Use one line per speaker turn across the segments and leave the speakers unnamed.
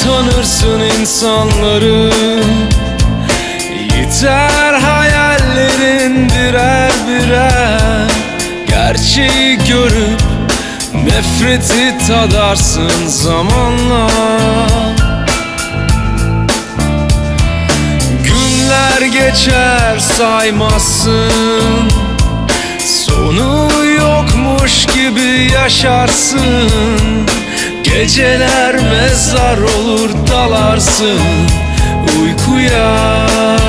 tanırsın insanları. Yeter hayallerin birer birer, gerçeği görüp nefreti tadarsın zamanla. Günler geçer saymazsın, sonu yokmuş gibi yaşarsın. Geceler mezar olur dalarsın uykuya.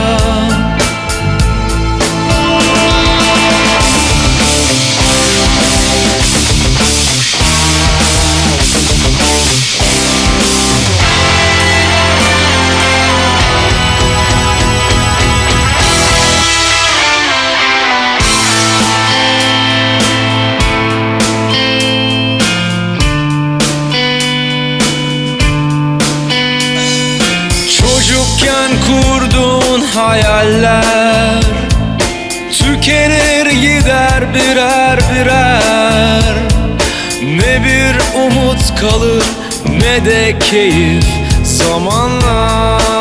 Çocukken kurduğun hayaller tükenir gider birer birer. Ne bir umut kalır ne de keyif zamanla.